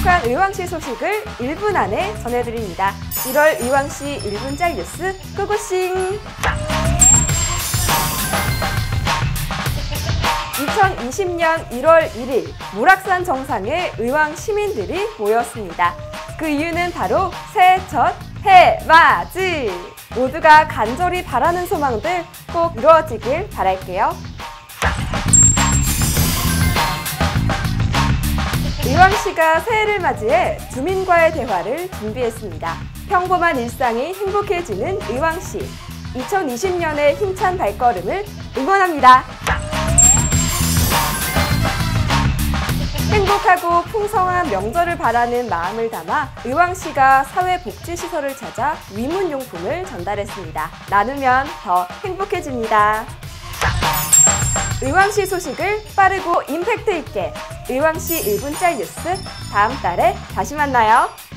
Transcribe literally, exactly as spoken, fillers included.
행복한 의왕시 소식을 일 분 안에 전해드립니다. 일월 의왕시 일 분 짤 뉴스 고고싱! 이천이십 년 일월 일일 몰악산 정상에 의왕 시민들이 모였습니다. 그 이유는 바로 새해 첫 해맞이! 모두가 간절히 바라는 소망들 꼭 이루어지길 바랄게요. 의왕시가 새해를 맞이해 주민과의 대화를 준비했습니다. 평범한 일상이 행복해지는 의왕시. 이천이십 년의 힘찬 발걸음을 응원합니다. 행복하고 풍성한 명절을 바라는 마음을 담아 의왕시가 사회복지시설을 찾아 위문용품을 전달했습니다. 나누면 더 행복해집니다. 의왕시 소식을 빠르고 임팩트 있게 의왕시 일 분 짤 뉴스 다음 달에 다시 만나요.